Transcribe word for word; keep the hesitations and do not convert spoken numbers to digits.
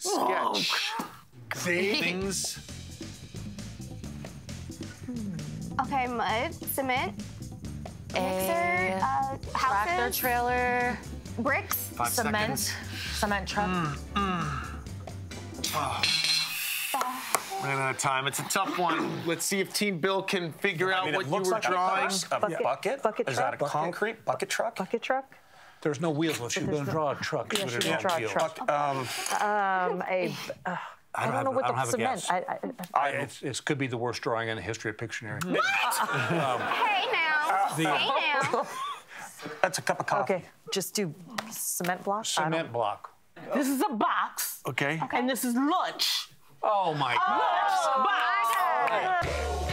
sketch See? things. Okay, mud, cement, A mixer, uh, tractor houses, trailer, bricks, Five cement, seconds. cement truck. Mm, mm. Oh. Ran out of time. It's a tough one. Let's see if Team Bill can figure I out mean, what it you looks were like drawing. A, a bucket? bucket? Bucket Is truck? that a Bucket. concrete bucket truck? Bucket truck? There's no wheels. Well, she's There's going to no- draw a truck. Yeah, with she's her gonna draw a wheels. truck. Um, Um, a. Uh, I don't, have- know what I don't the have a cement. guess. I, I, I, it's, it could be the worst drawing in the history of Pictionary. Hey now, the- hey now. that's a cup of coffee. okay, just do cement block. I don't- Cement block. This is a box. Okay. And this is lunch. Oh, my Lunch God. box.